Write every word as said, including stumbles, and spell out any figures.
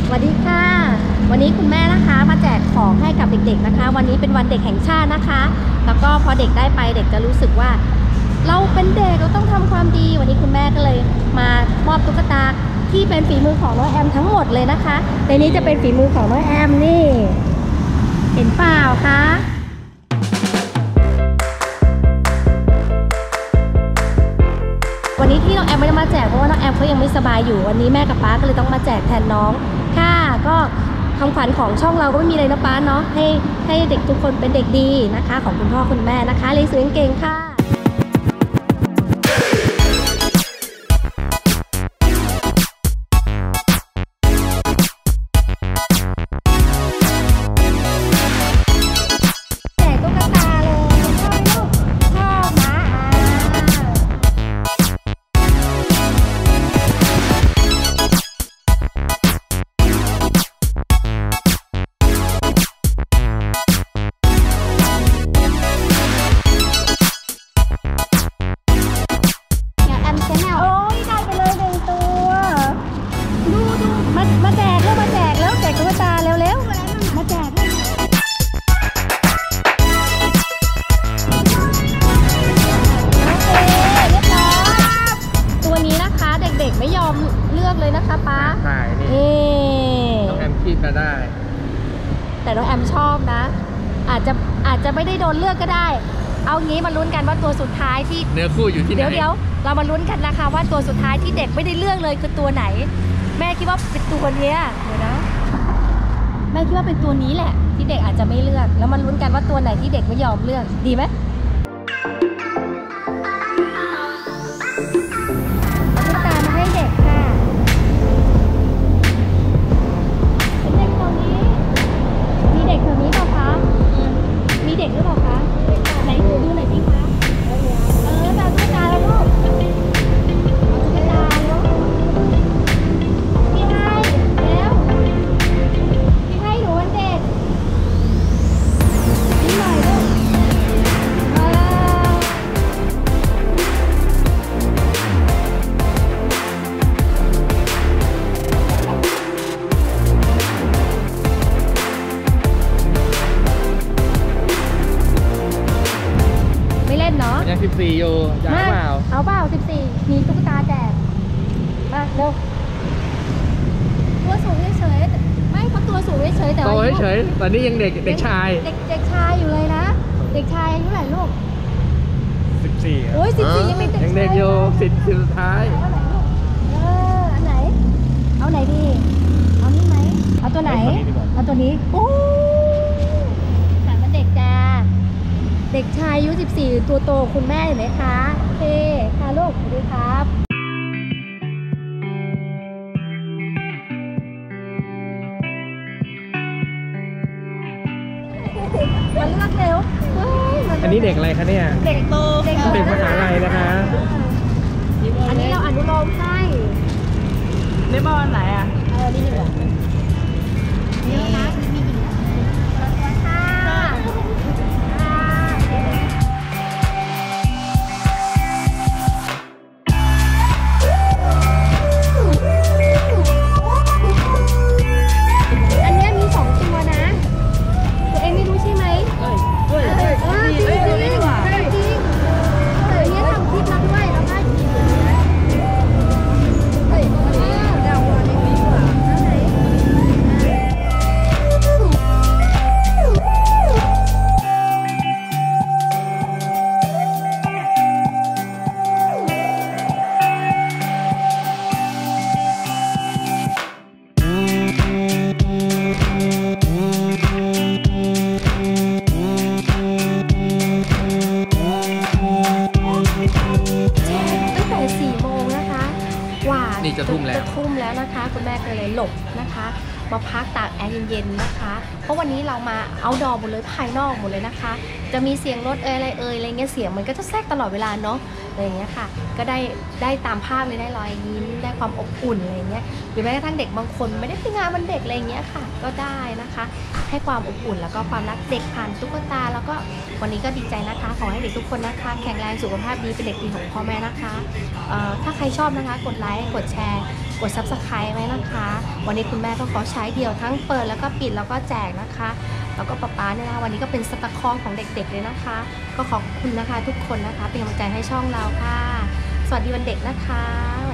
สวัสดีค่ะวันนี้คุณแม่นะคะมาแจกของให้กับเด็กๆนะคะวันนี้เป็นวันเด็กแห่งชาตินะคะแล้วก็พอเด็กได้ไปเด็กจะรู้สึกว่าเราเป็นเด็กเราต้องทำความดีวันนี้คุณแม่ก็เลยมามอบตุ๊กตาที่เป็นฝีมือของน้องแอมทั้งหมดเลยนะคะในนี้จะเป็นฝีมือของน้องแอมนี่เห็นเปล่าคะวันนี้ที่น้องแอมไม่ได้มาแจกเพราะว่าน้องแอมเขายังไม่สบายอยู่วันนี้แม่กับป้าก็เลยต้องมาแจกแทนน้องค่ะก็คำขวัญของช่องเราก็ไม่มีอะไรนะป้าเนาะให้ให้เด็กทุกคนเป็นเด็กดีนะคะของคุณพ่อคุณแม่นะคะเรียนหนังสือเก่งค่ะมาแจกแล้วมาแจกแล้วแจกตุ๊กตาเร็วๆมาแจกเลยโอเคเรียบร้อยตัวนี้นะคะเด็กๆไม่ยอมเลือกเลยนะคะป้าใช่นี่น้องแอมคีบมาได้แต่น้องแอมชอบนะอาจจะอาจจะไม่ได้โดนเลือกก็ได้เอางี้มาลุ้นกันว่าตัวสุดท้ายที่เนื้อคู่อยู่ที่ไหนเดี๋ยวเดี๋ยวเรามาลุ้นกันนะคะว่าตัวสุดท้ายที่เด็กไม่ได้เลือกเลยคือตัวไหนแม่คิดว่าเป็นตัวนี้เดี๋ยวนะแม่คิดว่าเป็นตัวนี้แหละที่เด็กอาจจะไม่เลือกแล้วมันลุ้นกันว่าตัวไหนที่เด็กไม่ยอมเลือกดีไหมตุ๊กตามาให้เด็กค่ะเป็นเด็กตรงนี้มีเด็กตัวนี้เปล่าคะมีเด็กหรือเปล่าคะไหนดูดูหน่อยดิคะเออตาตุ๊กตาแล้วลูกยังสิบสี่อยู่จะเอาเปล่าเอาเปล่าสิบสี่มีตุ๊กตาแจกมาเร็วตัวสูงเฉยๆไม่เขาตัวสูงเฉยๆแต่โตเฉยๆตอนนี้ยังเด็กเด็กชายเด็กเด็กชายอยู่เลยนะเด็กชายอายุเท่าไหร่ลูกสิบสี่โอ้ยสิบสี่ยังเป็นเด็กยังเด็กอยู่สิบสุดท้ายเอออันไหนเอาไหนดีเอานี่ไหมเอาตัวไหนเอาตัวนี้โอ้แต่มันเด็กจ้าเด็กชายอายุสิบสี่ตัวโตคุณแม่เห็นไหมคะโอเคค่ะลูกสวัสดีครับมาเลือกเร็วอันนี้เด็กอะไรคะเนี่ยเด็กโตเด็กมหาลัยนะคะอันนี้เราอนุโลมให้ในบอลไหนอ่ะเออนี่เหลือนี่นะมีอีกนี่จะทุ่มแล้วจะทุ่มแล้วนะคะคุณแม่ก็เลยหลบนะคะมาพักตากแอร์เย็นๆนะคะเพราะวันนี้เรามาเอาดอหมดเลยภายนอกหมดเลยนะคะจะมีเสียงรถเอ่ยอะไรเอ่ยอะไรเงี้ยเสียงมันก็จะแทรกตลอดเวลาเนาะอะไรเงี้ยค่ะก็ได้ได้ตามภาพเลยได้รอยยิ้มได้ความอบอุ่นอะไรเงี้ยหรือแม้กระทั่งเด็กบางคนไม่ได้ไปงานวันเด็กอะไรเงี้ยค่ะก็ได้นะคะให้ความอบอุ่นแล้วก็ความรักเด็กผ่านตุ๊กตาแล้วก็วันนี้ก็ดีใจนะคะขอให้เด็กทุกคนนะคะแข็งแรงสุขภาพดีเป็นเด็กดีของพ่อแม่นะคะถ้าใครชอบนะคะกดไลค์กดแชร์กด ซับสไครบ์ ไว้นะคะ วันนี้คุณแม่ก็ขอใช้เดี่ยวทั้งเปิดแล้วก็ปิดแล้วก็แจกนะคะแล้วก็ป๊าป๊าเนี่ยนะคะวันนี้ก็เป็นสตาร์คอร์ของเด็กๆเลยนะคะ ก็ขอบคุณนะคะทุกคนนะคะเป็นกำลังใจให้ช่องเราค่ะสวัสดีวันเด็กนะคะ